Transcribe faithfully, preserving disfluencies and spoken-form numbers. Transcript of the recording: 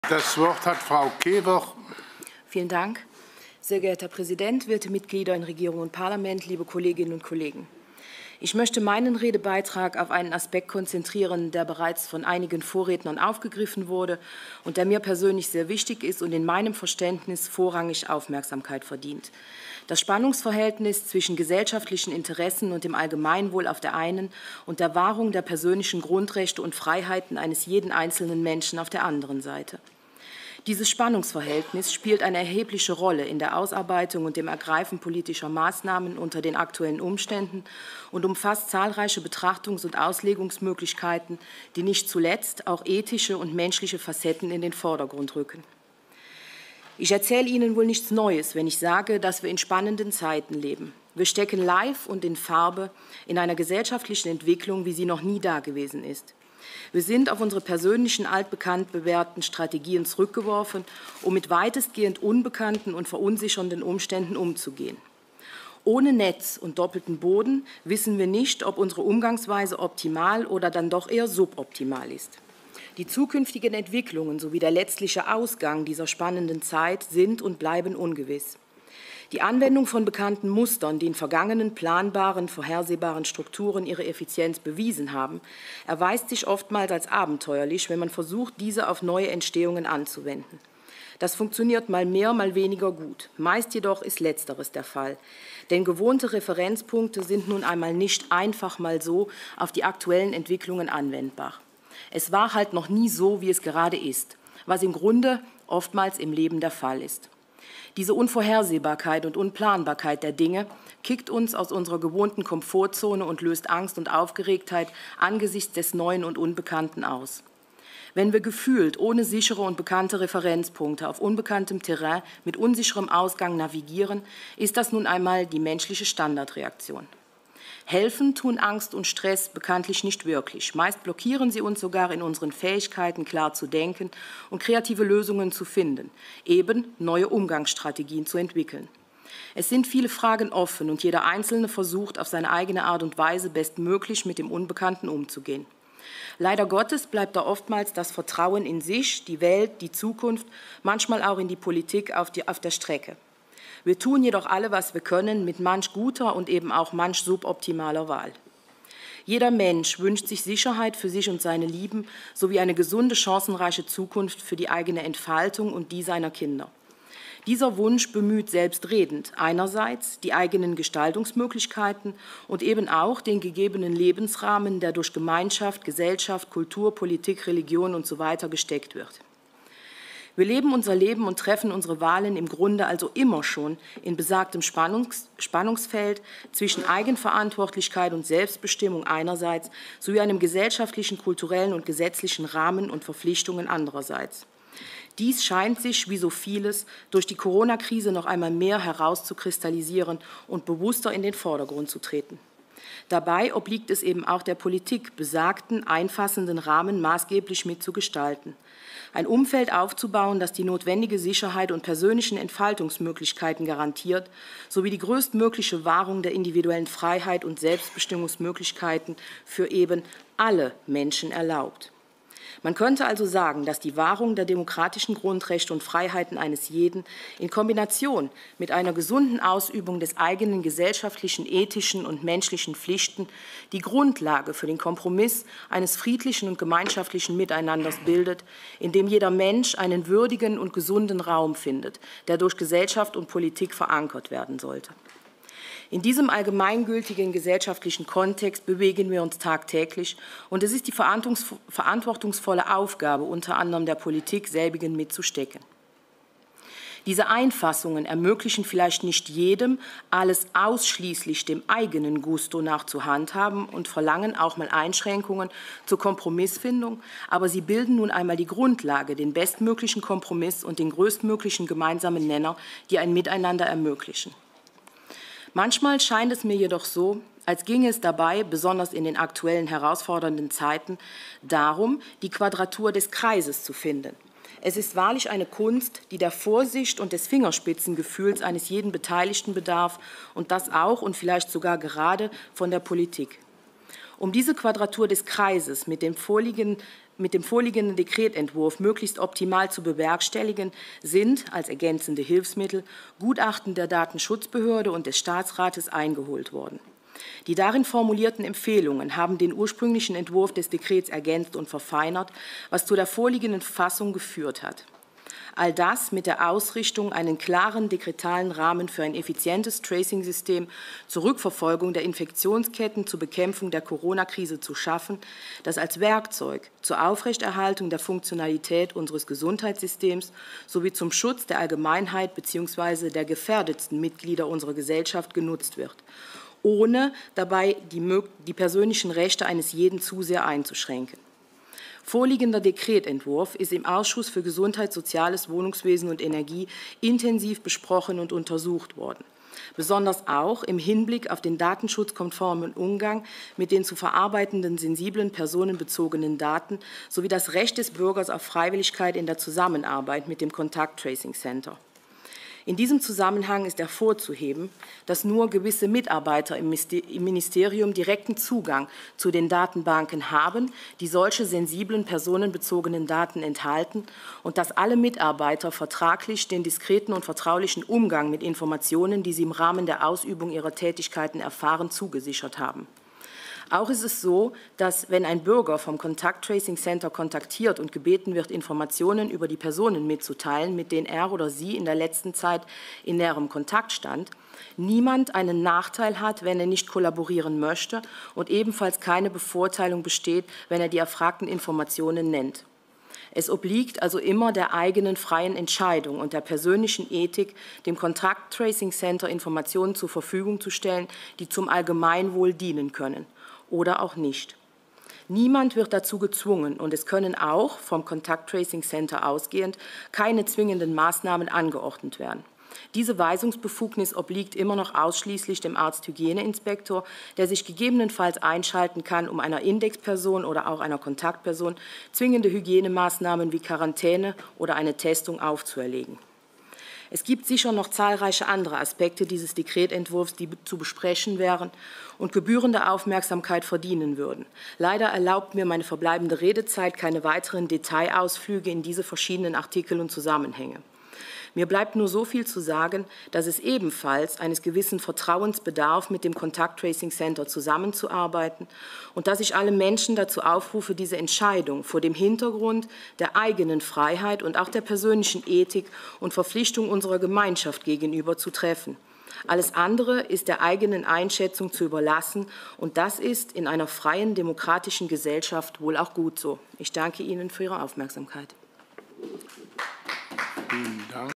Das Wort hat Frau Kever. Vielen Dank. Sehr geehrter Herr Präsident, werte Mitglieder in Regierung und Parlament, liebe Kolleginnen und Kollegen! Ich möchte meinen Redebeitrag auf einen Aspekt konzentrieren, der bereits von einigen Vorrednern aufgegriffen wurde und der mir persönlich sehr wichtig ist und in meinem Verständnis vorrangig Aufmerksamkeit verdient. Das Spannungsverhältnis zwischen gesellschaftlichen Interessen und dem Allgemeinwohl auf der einen und der Wahrung der persönlichen Grundrechte und Freiheiten eines jeden einzelnen Menschen auf der anderen Seite. Dieses Spannungsverhältnis spielt eine erhebliche Rolle in der Ausarbeitung und dem Ergreifen politischer Maßnahmen unter den aktuellen Umständen und umfasst zahlreiche Betrachtungs- und Auslegungsmöglichkeiten, die nicht zuletzt auch ethische und menschliche Facetten in den Vordergrund rücken. Ich erzähle Ihnen wohl nichts Neues, wenn ich sage, dass wir in spannenden Zeiten leben. Wir stecken live und in Farbe in einer gesellschaftlichen Entwicklung, wie sie noch nie dagewesen ist. Wir sind auf unsere persönlichen, altbekannt bewährten Strategien zurückgeworfen, um mit weitestgehend unbekannten und verunsichernden Umständen umzugehen. Ohne Netz und doppelten Boden wissen wir nicht, ob unsere Umgangsweise optimal oder dann doch eher suboptimal ist. Die zukünftigen Entwicklungen sowie der letztliche Ausgang dieser spannenden Zeit sind und bleiben ungewiss. Die Anwendung von bekannten Mustern, die in vergangenen planbaren, vorhersehbaren Strukturen ihre Effizienz bewiesen haben, erweist sich oftmals als abenteuerlich, wenn man versucht, diese auf neue Entstehungen anzuwenden. Das funktioniert mal mehr, mal weniger gut. Meist jedoch ist Letzteres der Fall. Denn gewohnte Referenzpunkte sind nun einmal nicht einfach mal so auf die aktuellen Entwicklungen anwendbar. Es war halt noch nie so, wie es gerade ist, was im Grunde oftmals im Leben der Fall ist. Diese Unvorhersehbarkeit und Unplanbarkeit der Dinge kickt uns aus unserer gewohnten Komfortzone und löst Angst und Aufgeregtheit angesichts des Neuen und Unbekannten aus. Wenn wir gefühlt ohne sichere und bekannte Referenzpunkte auf unbekanntem Terrain mit unsicherem Ausgang navigieren, ist das nun einmal die menschliche Standardreaktion. Helfen tun Angst und Stress bekanntlich nicht wirklich. Meist blockieren sie uns sogar in unseren Fähigkeiten, klar zu denken und kreative Lösungen zu finden, eben neue Umgangsstrategien zu entwickeln. Es sind viele Fragen offen und jeder Einzelne versucht, auf seine eigene Art und Weise bestmöglich mit dem Unbekannten umzugehen. Leider Gottes bleibt da oftmals das Vertrauen in sich, die Welt, die Zukunft, manchmal auch in die Politik auf, die, auf der Strecke. Wir tun jedoch alle, was wir können, mit manch guter und eben auch manch suboptimaler Wahl. Jeder Mensch wünscht sich Sicherheit für sich und seine Lieben sowie eine gesunde, chancenreiche Zukunft für die eigene Entfaltung und die seiner Kinder. Dieser Wunsch bemüht selbstredend einerseits die eigenen Gestaltungsmöglichkeiten und eben auch den gegebenen Lebensrahmen, der durch Gemeinschaft, Gesellschaft, Kultur, Politik, Religion und so weiter gesteckt wird. Wir leben unser Leben und treffen unsere Wahlen im Grunde also immer schon in besagtem Spannungs- Spannungsfeld zwischen Eigenverantwortlichkeit und Selbstbestimmung einerseits sowie einem gesellschaftlichen, kulturellen und gesetzlichen Rahmen und Verpflichtungen andererseits. Dies scheint sich, wie so vieles, durch die Corona-Krise noch einmal mehr herauszukristallisieren und bewusster in den Vordergrund zu treten. Dabei obliegt es eben auch der Politik, besagten, einfassenden Rahmen maßgeblich mitzugestalten. Ein Umfeld aufzubauen, das die notwendige Sicherheit und persönlichen Entfaltungsmöglichkeiten garantiert, sowie die größtmögliche Wahrung der individuellen Freiheit und Selbstbestimmungsmöglichkeiten für eben alle Menschen erlaubt. Man könnte also sagen, dass die Wahrung der demokratischen Grundrechte und Freiheiten eines jeden in Kombination mit einer gesunden Ausübung des eigenen gesellschaftlichen, ethischen und menschlichen Pflichten die Grundlage für den Kompromiss eines friedlichen und gemeinschaftlichen Miteinanders bildet, in dem jeder Mensch einen würdigen und gesunden Raum findet, der durch Gesellschaft und Politik verankert werden sollte. In diesem allgemeingültigen gesellschaftlichen Kontext bewegen wir uns tagtäglich, und es ist die verantwortungsvolle Aufgabe, unter anderem der Politik, selbigen mitzustecken. Diese Einfassungen ermöglichen vielleicht nicht jedem, alles ausschließlich dem eigenen Gusto nach zu handhaben und verlangen auch mal Einschränkungen zur Kompromissfindung, aber sie bilden nun einmal die Grundlage, den bestmöglichen Kompromiss und den größtmöglichen gemeinsamen Nenner, die ein Miteinander ermöglichen. Manchmal scheint es mir jedoch so, als ginge es dabei, besonders in den aktuellen herausfordernden Zeiten, darum, die Quadratur des Kreises zu finden. Es ist wahrlich eine Kunst, die der Vorsicht und des Fingerspitzengefühls eines jeden Beteiligten bedarf, und das auch und vielleicht sogar gerade von der Politik. Um diese Quadratur des Kreises mit dem vorliegenden mit dem vorliegenden Dekretentwurf möglichst optimal zu bewerkstelligen, sind als ergänzende Hilfsmittel Gutachten der Datenschutzbehörde und des Staatsrates eingeholt worden. Die darin formulierten Empfehlungen haben den ursprünglichen Entwurf des Dekrets ergänzt und verfeinert, was zu der vorliegenden Fassung geführt hat. All das mit der Ausrichtung, einen klaren dekretalen Rahmen für ein effizientes Tracing-System zur Rückverfolgung der Infektionsketten zur Bekämpfung der Corona-Krise zu schaffen, das als Werkzeug zur Aufrechterhaltung der Funktionalität unseres Gesundheitssystems sowie zum Schutz der Allgemeinheit bzw. der gefährdetsten Mitglieder unserer Gesellschaft genutzt wird, ohne dabei die, die persönlichen Rechte eines jeden zu sehr einzuschränken. Vorliegender Dekretentwurf ist im Ausschuss für Gesundheit, Soziales, Wohnungswesen und Energie intensiv besprochen und untersucht worden. Besonders auch im Hinblick auf den datenschutzkonformen Umgang mit den zu verarbeitenden sensiblen personenbezogenen Daten sowie das Recht des Bürgers auf Freiwilligkeit in der Zusammenarbeit mit dem Contact Tracing Center. In diesem Zusammenhang ist hervorzuheben, dass nur gewisse Mitarbeiter im Ministerium direkten Zugang zu den Datenbanken haben, die solche sensiblen personenbezogenen Daten enthalten, und dass alle Mitarbeiter vertraglich den diskreten und vertraulichen Umgang mit Informationen, die sie im Rahmen der Ausübung ihrer Tätigkeiten erfahren, zugesichert haben. Auch ist es so, dass, wenn ein Bürger vom Contact Tracing Center kontaktiert und gebeten wird, Informationen über die Personen mitzuteilen, mit denen er oder sie in der letzten Zeit in näherem Kontakt stand, niemand einen Nachteil hat, wenn er nicht kollaborieren möchte, und ebenfalls keine Bevorteilung besteht, wenn er die erfragten Informationen nennt. Es obliegt also immer der eigenen freien Entscheidung und der persönlichen Ethik, dem Contact Tracing Center Informationen zur Verfügung zu stellen, die zum Allgemeinwohl dienen können. Oder auch nicht. Niemand wird dazu gezwungen, und es können auch vom Contact Tracing Center ausgehend keine zwingenden Maßnahmen angeordnet werden. Diese Weisungsbefugnis obliegt immer noch ausschließlich dem Arzthygieneinspektor, der sich gegebenenfalls einschalten kann, um einer Indexperson oder auch einer Kontaktperson zwingende Hygienemaßnahmen wie Quarantäne oder eine Testung aufzuerlegen. Es gibt sicher noch zahlreiche andere Aspekte dieses Dekretentwurfs, die zu besprechen wären und gebührende Aufmerksamkeit verdienen würden. Leider erlaubt mir meine verbleibende Redezeit keine weiteren Detailausflüge in diese verschiedenen Artikel und Zusammenhänge. Mir bleibt nur so viel zu sagen, dass es ebenfalls eines gewissen Vertrauens bedarf, mit dem Contact Tracing Center zusammenzuarbeiten, und dass ich alle Menschen dazu aufrufe, diese Entscheidung vor dem Hintergrund der eigenen Freiheit und auch der persönlichen Ethik und Verpflichtung unserer Gemeinschaft gegenüber zu treffen. Alles andere ist der eigenen Einschätzung zu überlassen, und das ist in einer freien, demokratischen Gesellschaft wohl auch gut so. Ich danke Ihnen für Ihre Aufmerksamkeit. Vielen Dank.